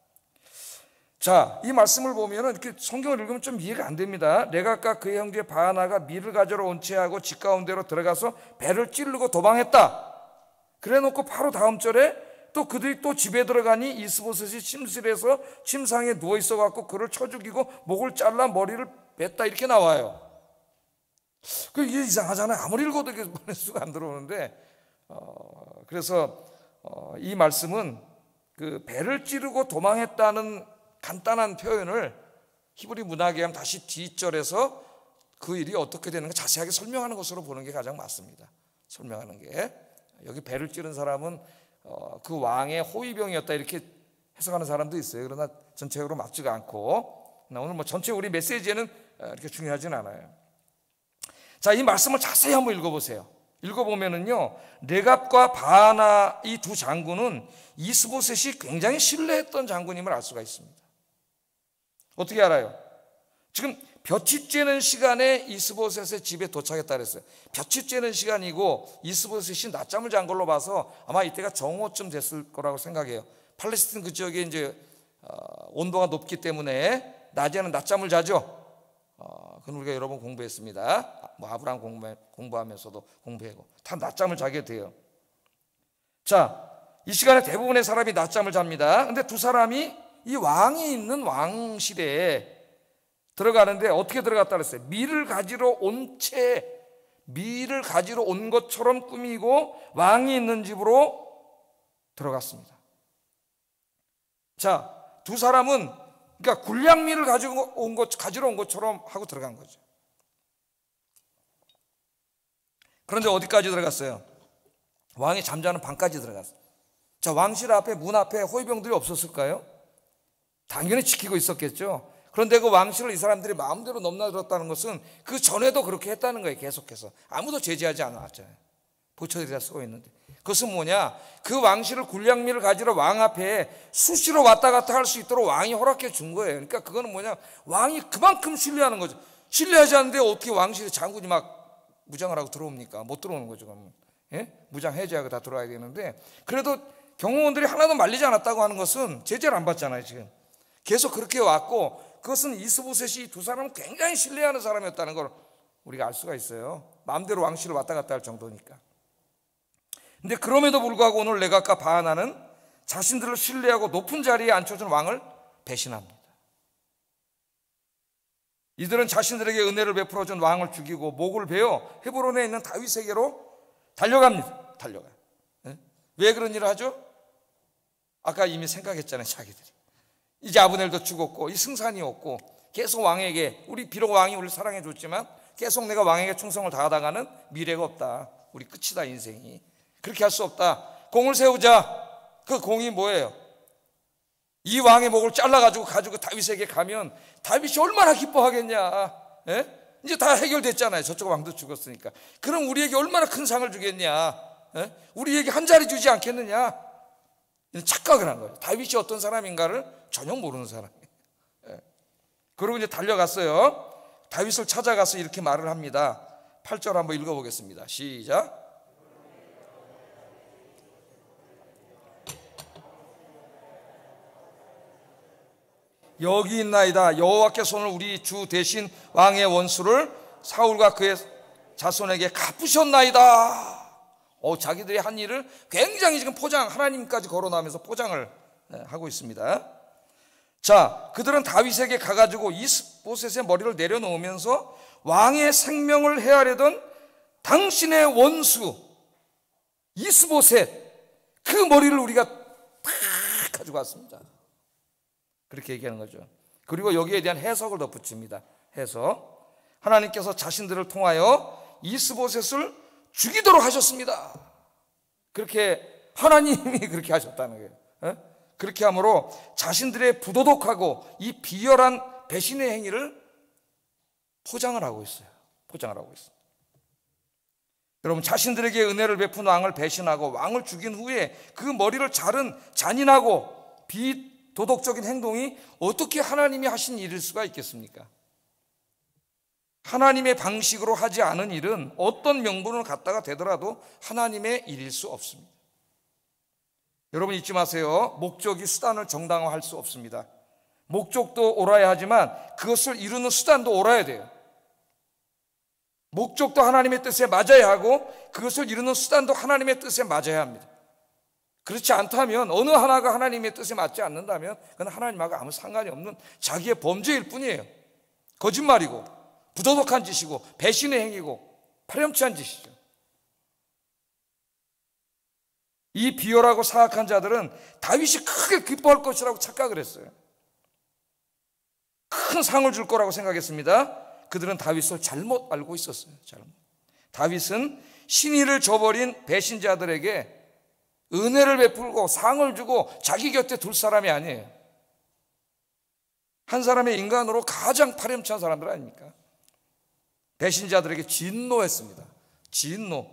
자, 이 말씀을 보면 이렇게 성경을 읽으면 좀 이해가 안 됩니다. 레갑과 그의 형제 바하나가 밀을 가지러 온 채하고 집 가운데로 들어가서 배를 찌르고 도망했다. 그래 놓고 바로 다음 절에 또 그들이 또 집에 들어가니 이스보셋이 침실에서 침상에 누워 있어 갖고 그를 쳐 죽이고 목을 잘라 머리를 뱉다 이렇게 나와요. 그 이게 이상하잖아요. 아무리 읽어도 이게 머릿수가 안 들어오는데 어, 그래서 어, 이 말씀은 그 배를 찌르고 도망했다는 간단한 표현을 히브리 문학에 하면 다시 뒷절에서 그 일이 어떻게 되는가 자세하게 설명하는 것으로 보는 게 가장 맞습니다. 설명하는 게 여기 배를 찌른 사람은 어, 그 왕의 호위병이었다 이렇게 해석하는 사람도 있어요. 그러나 전체적으로 맞지가 않고 오늘 뭐 전체 우리 메시지에는 이렇게 중요하진 않아요. 자, 이 말씀을 자세히 한번 읽어보세요. 읽어보면은요, 레갑과 바하나 이 두 장군은 이스보셋이 굉장히 신뢰했던 장군임을 알 수가 있습니다. 어떻게 알아요? 지금 볕이 쬐는 시간에 이스보셋의 집에 도착했다 그랬어요. 볕이 쬐는 시간이고 이스보셋이 낮잠을 잔 걸로 봐서 아마 이때가 정오쯤 됐을 거라고 생각해요. 팔레스틴 그 지역에 이제 어, 온도가 높기 때문에 낮에는 낮잠을 자죠. 어, 그건 우리가 여러 번 공부했습니다. 뭐 아브라함 공부, 공부하면서도 공부하고 다 낮잠을 자게 돼요. 자, 이 시간에 대부분의 사람이 낮잠을 잡니다. 근데 두 사람이 이 왕이 있는 왕실에 들어가는데 어떻게 들어갔다 그랬어요? 밀을 가지러 온 채, 밀을 가지러 온 것처럼 꾸미고 왕이 있는 집으로 들어갔습니다. 자, 두 사람은 그러니까 굴량미를 가지고 온 것, 가지러 온 것처럼 하고 들어간 거죠. 그런데 어디까지 들어갔어요? 왕이 잠자는 방까지 들어갔어요. 자, 왕실 앞에 문 앞에 호위병들이 없었을까요? 당연히 지키고 있었겠죠. 그런데 그 왕실을 이 사람들이 마음대로 넘나들었다는 것은 그 전에도 그렇게 했다는 거예요. 계속해서 아무도 제지하지 않았잖아요. 보초들이 다 쓰고 있는데 그것은 뭐냐? 그 왕실을 굴량미를 가지러 왕 앞에 수시로 왔다 갔다 할 수 있도록 왕이 허락해 준 거예요. 그러니까 그거는 뭐냐? 왕이 그만큼 신뢰하는 거죠. 신뢰하지 않는데 어떻게 왕실의 장군이 막 무장을 하고 들어옵니까? 못 들어오는 거죠. 그러면. 예? 무장 해제하고 다 들어와야 되는데 그래도 경호원들이 하나도 말리지 않았다고 하는 것은 제재를 안 받잖아요. 지금 계속 그렇게 왔고 그것은 이스보셋이 두 사람은 굉장히 신뢰하는 사람이었다는 걸 우리가 알 수가 있어요. 마음대로 왕실을 왔다 갔다 할 정도니까. 근데 그럼에도 불구하고 오늘 레갑과 바하나는 자신들을 신뢰하고 높은 자리에 앉혀준 왕을 배신합니다. 이들은 자신들에게 은혜를 베풀어 준 왕을 죽이고 목을 베어 헤브론에 있는 다윗에게로 달려갑니다. 달려가요. 네? 왜 그런 일을 하죠? 아까 이미 생각했잖아요. 자기들이 이제 아브넬도 죽었고 이 승산이 없고 계속 왕에게, 우리 비록 왕이 우리를 사랑해 줬지만 계속 내가 왕에게 충성을 다하다가는 미래가 없다. 우리 끝이다, 인생이. 그렇게 할 수 없다. 공을 세우자. 그 공이 뭐예요? 이 왕의 목을 잘라가지고 가지고 다윗에게 가면 다윗이 얼마나 기뻐하겠냐. 예? 이제 다 해결됐잖아요. 저쪽 왕도 죽었으니까. 그럼 우리에게 얼마나 큰 상을 주겠냐. 예? 우리에게 한 자리 주지 않겠느냐. 착각을 한 거예요. 다윗이 어떤 사람인가를 전혀 모르는 사람이에요. 예. 그리고 이제 달려갔어요. 다윗을 찾아가서 이렇게 말을 합니다. 팔 절 한번 읽어보겠습니다. 시작. 여기 있나이다. 여호와께서 오늘 우리 주 대신 왕의 원수를 사울과 그의 자손에게 갚으셨나이다. 어, 자기들이 한 일을 굉장히 지금 포장, 하나님까지 거론하면서 포장을 하고 있습니다. 자, 그들은 다윗에게 가가지고 이스보셋의 머리를 내려놓으면서 왕의 생명을 헤아려던 당신의 원수 이스보셋, 그 머리를 우리가 팍 가지고 왔습니다. 그렇게 얘기하는 거죠. 그리고 여기에 대한 해석을 덧붙입니다. 해석. 하나님께서 자신들을 통하여 이스보셋을 죽이도록 하셨습니다. 그렇게 하나님이 그렇게 하셨다는 거예요. 에? 그렇게 함으로 자신들의 부도덕하고 이 비열한 배신의 행위를 포장을 하고 있어요. 포장을 하고 있어요. 여러분, 자신들에게 은혜를 베푼 왕을 배신하고 왕을 죽인 후에 그 머리를 자른 잔인하고 비도덕적인 행동이 어떻게 하나님이 하신 일일 수가 있겠습니까? 하나님의 방식으로 하지 않은 일은 어떤 명분을 갖다가 되더라도 하나님의 일일 수 없습니다. 여러분 잊지 마세요. 목적이 수단을 정당화할 수 없습니다. 목적도 옳아야 하지만 그것을 이루는 수단도 옳아야 돼요. 목적도 하나님의 뜻에 맞아야 하고 그것을 이루는 수단도 하나님의 뜻에 맞아야 합니다. 그렇지 않다면, 어느 하나가 하나님의 뜻에 맞지 않는다면 그건 하나님하고 아무 상관이 없는 자기의 범죄일 뿐이에요. 거짓말이고 부도덕한 짓이고 배신의 행위고 파렴치한 짓이죠. 이 비열하고 사악한 자들은 다윗이 크게 기뻐할 것이라고 착각을 했어요. 큰 상을 줄 거라고 생각했습니다. 그들은 다윗을 잘못 알고 있었어요. 잘못. 다윗은 신의를 저버린 배신자들에게 은혜를 베풀고 상을 주고 자기 곁에 둘 사람이 아니에요. 한 사람의 인간으로 가장 파렴치한 사람들 아닙니까? 배신자들에게 진노했습니다. 진노.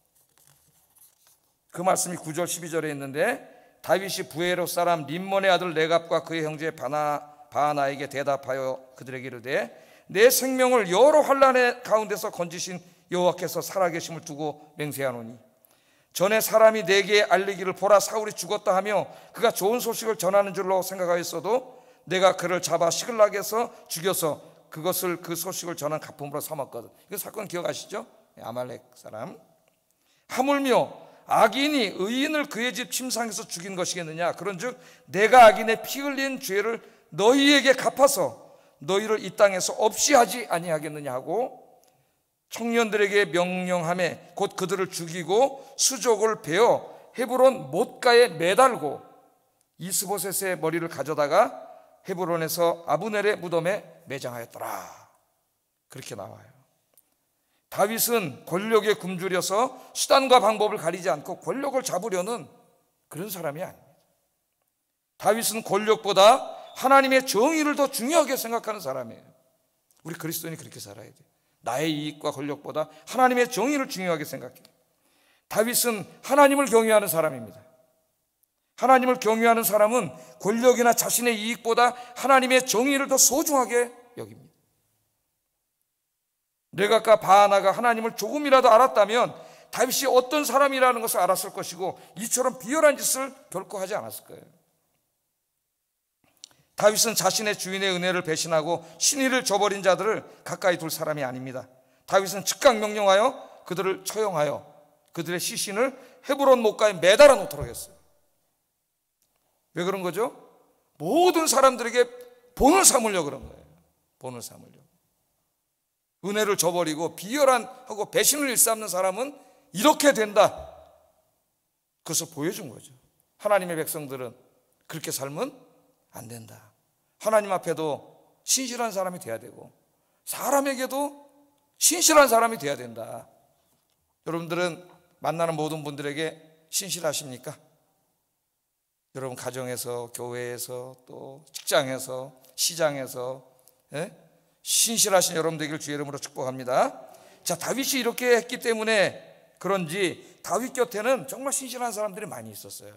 그 말씀이 구 절 십이 절에 있는데, 다윗이 부에롯 사람 림몬의 아들 레갑과 그의 형제 바나, 바하나에게 대답하여 그들에게 이르되, 내 생명을 여러 환난의 가운데서 건지신 여호와께서 살아계심을 두고 맹세하노니, 전에 사람이 내게 알리기를 보라 사울이 죽었다 하며 그가 좋은 소식을 전하는 줄로 생각하였어도 내가 그를 잡아 시글락에서 죽여서 그것을 그 소식을 전한 가품으로 삼았거든. 이 사건 기억하시죠? 아말렉 사람. 하물며 악인이 의인을 그의 집 침상에서 죽인 것이겠느냐? 그런즉 내가 악인의 피 흘린 죄를 너희에게 갚아서 너희를 이 땅에서 없이 하지 아니하겠느냐 하고 청년들에게 명령하매 곧 그들을 죽이고 수족을 베어 헤브론 못가에 매달고 이스보셋의 머리를 가져다가 헤브론에서 아브넬의 무덤에 매장하였더라. 그렇게 나와요. 다윗은 권력에 굶주려서 수단과 방법을 가리지 않고 권력을 잡으려는 그런 사람이 아닙니다. 다윗은 권력보다 하나님의 정의를 더 중요하게 생각하는 사람이에요. 우리 그리스도인이 그렇게 살아야 돼요. 나의 이익과 권력보다 하나님의 정의를 중요하게 생각해요. 다윗은 하나님을 경외하는 사람입니다. 하나님을 경외하는 사람은 권력이나 자신의 이익보다 하나님의 정의를 더 소중하게 여깁니다. 레갑과 바하나가 하나님을 조금이라도 알았다면 다윗이 어떤 사람이라는 것을 알았을 것이고 이처럼 비열한 짓을 결코 하지 않았을 거예요. 다윗은 자신의 주인의 은혜를 배신하고 신의를 저버린 자들을 가까이 둘 사람이 아닙니다. 다윗은 즉각 명령하여 그들을 처형하여 그들의 시신을 헤브론 못가에 매달아 놓도록 했어요. 왜 그런 거죠? 모든 사람들에게 본을 삼으려고 그런 거예요. 본을 삼으려고. 은혜를 저버리고 비열한 하고 배신을 일삼는 사람은 이렇게 된다. 그것을 보여준 거죠. 하나님의 백성들은 그렇게 살면 안 된다. 하나님 앞에도 신실한 사람이 돼야 되고 사람에게도 신실한 사람이 돼야 된다. 여러분들은 만나는 모든 분들에게 신실하십니까? 여러분 가정에서, 교회에서, 또 직장에서, 시장에서, 예? 신실하신 여러분 되기를 주의 이름으로 축복합니다. 자, 다윗이 이렇게 했기 때문에 그런지 다윗 곁에는 정말 신실한 사람들이 많이 있었어요.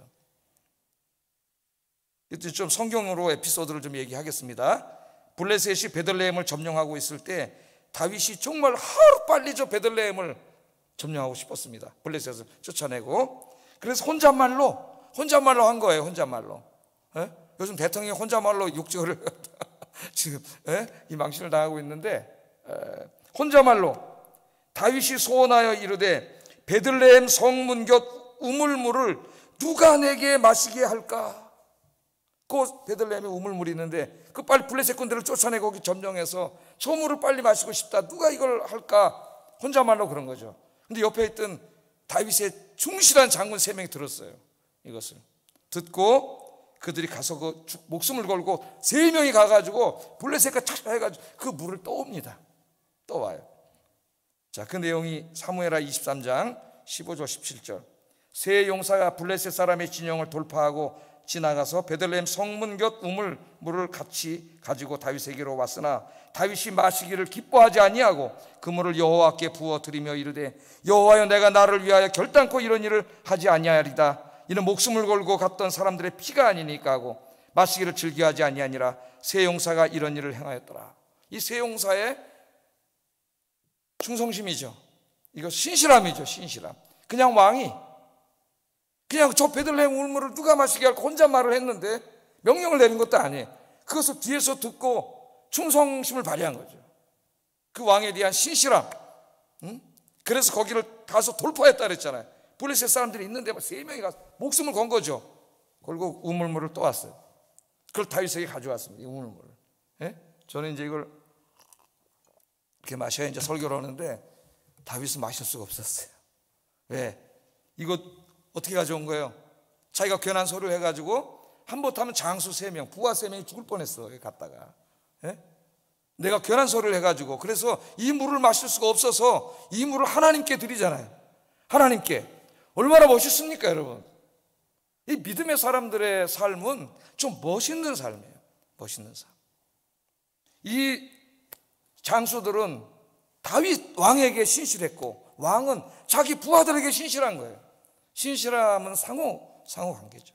이때 좀 성경으로 에피소드를 좀 얘기하겠습니다. 블레셋이 베들레헴을 점령하고 있을 때 다윗이 정말 하루 빨리 저 베들레헴을 점령하고 싶었습니다. 블레셋을 쫓아내고. 그래서 혼잣말로 혼잣말로 한 거예요. 혼잣말로. 예? 요즘 대통령이 혼잣말로 육지어를 지금 예? 이 망신을 당하고 있는데 에, 혼잣말로 다윗이 소원하여 이르되 베들레헴 성문 곁 우물물을 누가 내게 마시게 할까? 그 베들레헴에 우물물이 있는데 그 빨리 블레셋 군대를 쫓아내고 거기 점령해서 저 물을 빨리 마시고 싶다. 누가 이걸 할까? 혼잣말로 그런 거죠. 근데 옆에 있던 다윗의 충실한 장군 세 명이 들었어요. 이것을 듣고 그들이 가서 그 목숨을 걸고 세 명이 가가지고 블레셋과 찾아해가지고 그 물을 떠옵니다. 떠와요. 자, 그 내용이 사무엘하 이십삼 장 십오 절 십칠 절. 세 용사가 블레셋 사람의 진영을 돌파하고 지나가서 베들레헴 성문 곁 우물 물을 같이 가지고 다윗에게로 왔으나 다윗이 마시기를 기뻐하지 아니하고 그 물을 여호와께 부어 드리며 이르되 여호와여 내가 나를 위하여 결단코 이런 일을 하지 아니하리다. 이는 목숨을 걸고 갔던 사람들의 피가 아니니까 하고 마시기를 즐겨하지 아니하니라. 세 용사가 이런 일을 행하였더라. 이 세 용사의 충성심이죠. 이거 신실함이죠. 신실함. 그냥 왕이 그냥 저 베들레헴 우물물을 누가 마시게 할까 혼잣말을 했는데 명령을 내린 것도 아니에요. 그것을 뒤에서 듣고 충성심을 발휘한 거죠. 그 왕에 대한 신실함. 응? 그래서 거기를 가서 돌파했다 그랬잖아요. 블레셋 사람들이 있는데 세 명이 가서 목숨을 건 거죠. 그리고 우물물을 떠왔어요. 그걸 다윗에게 가져왔습니다. 이 우물물을. 예? 저는 이제 이걸 이렇게 마셔야 이제 설교를 하는데 다윗은 마실 수가 없었어요. 왜? 이거 어떻게 가져온 거예요? 자기가 괜한 소리를 해가지고 한못하면 장수 세 명, 부하 세 명이 죽을 뻔했어. 갔다가. 예? 내가 괜한 소리를 해가지고 그래서 이 물을 마실 수가 없어서 이 물을 하나님께 드리잖아요. 하나님께. 얼마나 멋있습니까, 여러분? 이 믿음의 사람들의 삶은 좀 멋있는 삶이에요. 멋있는 삶. 이 장수들은 다윗 왕에게 신실했고 왕은 자기 부하들에게 신실한 거예요. 신실함은 상호, 상호 관계죠.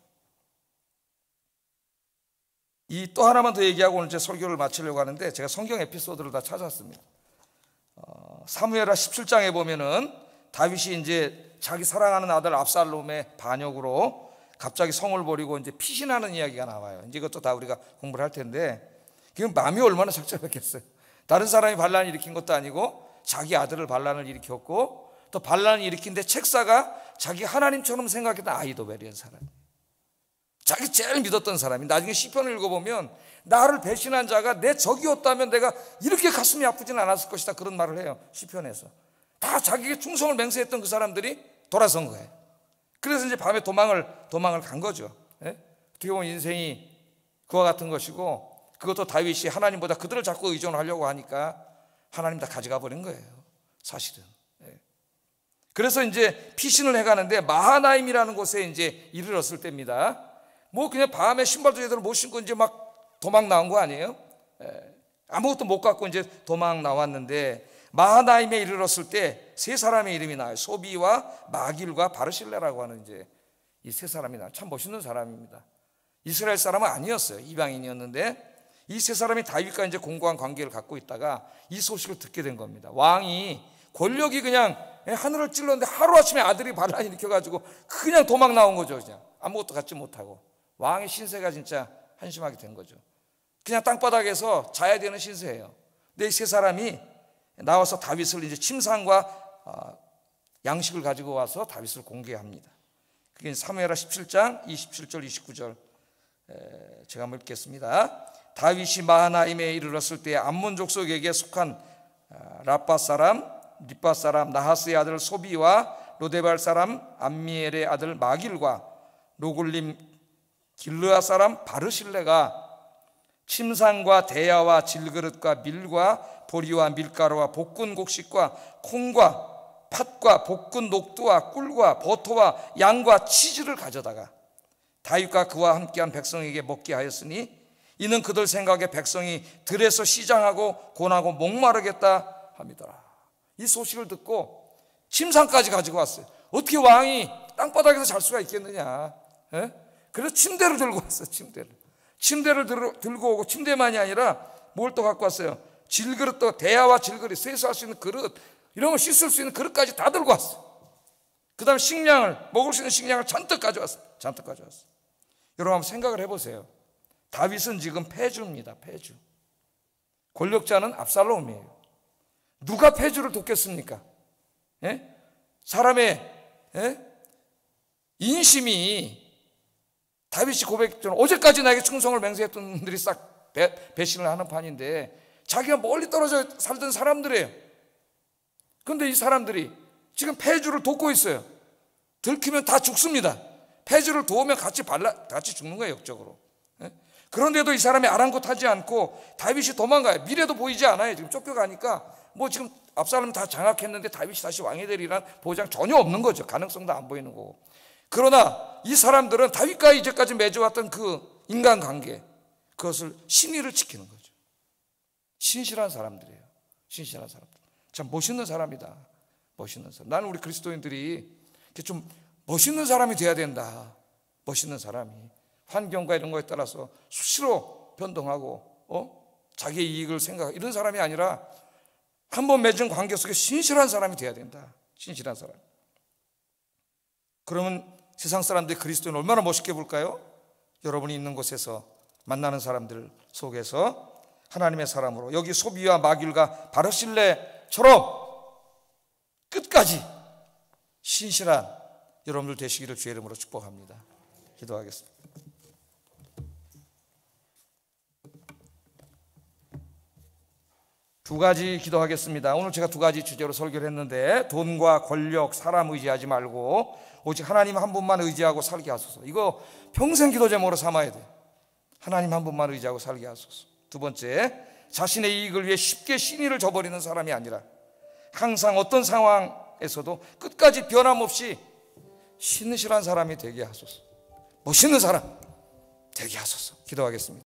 이 또 하나만 더 얘기하고 오늘 제 설교를 마치려고 하는데 제가 성경 에피소드를 다 찾았습니다. 어, 사무엘하 십칠 장에 보면은 다윗이 이제 자기 사랑하는 아들 압살롬의 반역으로 갑자기 성을 버리고 이제 피신하는 이야기가 나와요. 이제 이것도 다 우리가 공부를 할 텐데 그 마음이 얼마나 착잡했겠어요. 다른 사람이 반란을 일으킨 것도 아니고 자기 아들을 반란을 일으켰고 또 반란을 일으킨데 책사가 자기 하나님처럼 생각했던 아히도벨이라는 사람, 자기 제일 믿었던 사람이 나중에 시편을 읽어보면 나를 배신한 자가 내 적이었다면 내가 이렇게 가슴이 아프진 않았을 것이다 그런 말을 해요. 시편에서 다 자기에게 충성을 맹세했던 그 사람들이 돌아선 거예요. 그래서 이제 밤에 도망을 도망을 간 거죠. 예? 어떻게 보면 인생이 그와 같은 것이고 그것도 다윗이 하나님보다 그들을 자꾸 의존하려고 하니까 하나님 다 가져가 버린 거예요. 사실은. 예. 그래서 이제 피신을 해가는데 마하나임이라는 곳에 이제 이르렀을 때입니다. 뭐 그냥 밤에 신발도 제대로 못 신고 이제 막 도망 나온 거 아니에요? 예. 아무것도 못 갖고 이제 도망 나왔는데 마하나임에 이르렀을 때 세 사람의 이름이 나와요. 소비와 마길과 바르실레라고 하는 이제 이 세 사람이 나와요. 참 멋있는 사람입니다. 이스라엘 사람은 아니었어요. 이방인이었는데 이 세 사람이 다윗과 이제 공고한 관계를 갖고 있다가 이 소식을 듣게 된 겁니다. 왕이 권력이 그냥 하늘을 찔렀는데 하루아침에 아들이 반란 일으켜가지고 그냥 도망 나온 거죠. 그냥 아무것도 갖지 못하고 왕의 신세가 진짜 한심하게 된 거죠. 그냥 땅바닥에서 자야 되는 신세예요. 근데 이 세 사람이 나와서 다윗을 이제 침상과 양식을 가지고 와서 다윗을 공개합니다. 그게 사무엘하 십칠 장 이십칠 절 이십구 절 제가 한번 읽겠습니다. 다윗이 마하나임에 이르렀을 때 암몬 족속에게 속한 라빠 사람 리빠 사람 나하스의 아들 소비와 로데발 사람 암미엘의 아들 마길과 로굴림 길르아 사람 바르실레가 침상과 대야와 질그릇과 밀과 보리와 밀가루와 볶은 곡식과 콩과 팥과 볶은 녹두와 꿀과 버터와 양과 치즈를 가져다가 다윗과 그와 함께한 백성에게 먹게 하였으니 이는 그들 생각에 백성이 들에서 시장하고 고나고 목마르겠다 합니다. 이 소식을 듣고 침상까지 가지고 왔어요. 어떻게 왕이 땅바닥에서 잘 수가 있겠느냐. 에? 그래서 침대를 들고 왔어요. 침대를 침대를 들고 오고, 침대만이 아니라 뭘 또 갖고 왔어요? 질그릇도, 대야와 질그릇, 세수할 수 있는 그릇, 이런 거 씻을 수 있는 그릇까지 다 들고 왔어요. 그 다음에 식량을, 먹을 수 있는 식량을 잔뜩 가져왔어요. 잔뜩 가져왔어요. 여러분 한번 생각을 해보세요. 다윗은 지금 패주입니다. 패주. 권력자는 압살롬이에요. 누가 패주를 돕겠습니까? 예? 사람의 예? 인심이, 다윗이 고백처럼 어제까지 나에게 충성을 맹세했던 분들이 싹 배, 배신을 하는 판인데, 자기가 멀리 떨어져 살던 사람들이에요. 그런데 이 사람들이 지금 패주를 돕고 있어요. 들키면 다 죽습니다. 패주를 도우면 같이 발라, 같이 죽는 거예요, 역적으로. 예? 그런데도 이 사람이 아랑곳하지 않고 다윗이 도망가요. 미래도 보이지 않아요. 지금 쫓겨가니까 뭐 지금 압살롬 다 장악했는데 다윗이 다시 왕이 되리란 보장 전혀 없는 거죠. 가능성도 안 보이는 거고. 그러나 이 사람들은 다윗과 이제까지 맺어왔던 그 인간관계, 그것을 신의를 지키는 거죠. 신실한 사람들이에요. 신실한 사람들. 참 멋있는 사람이다. 멋있는 사람. 나는 우리 그리스도인들이 이렇게 좀 멋있는 사람이 돼야 된다. 멋있는 사람이 환경과 이런 거에 따라서 수시로 변동하고 어? 자기의 이익을 생각하고 이런 사람이 아니라 한번 맺은 관계 속에 신실한 사람이 돼야 된다. 신실한 사람. 그러면 세상 사람들이 그리스도인을 얼마나 멋있게 볼까요? 여러분이 있는 곳에서 만나는 사람들 속에서 하나님의 사람으로, 여기 소비와 마길과 바르실레처럼 끝까지 신실한 여러분들 되시기를 주의 이름으로 축복합니다. 기도하겠습니다. 두 가지 기도하겠습니다. 오늘 제가 두 가지 주제로 설교를 했는데, 돈과 권력, 사람 의지하지 말고 오직 하나님 한 분만 의지하고 살게 하소서. 이거 평생 기도 제목으로 삼아야 돼요. 하나님 한 분만 의지하고 살게 하소서. 두 번째, 자신의 이익을 위해 쉽게 신의를 저버리는 사람이 아니라 항상 어떤 상황에서도 끝까지 변함없이 신실한 사람이 되게 하소서. 멋있는 사람 되게 하소서. 기도하겠습니다.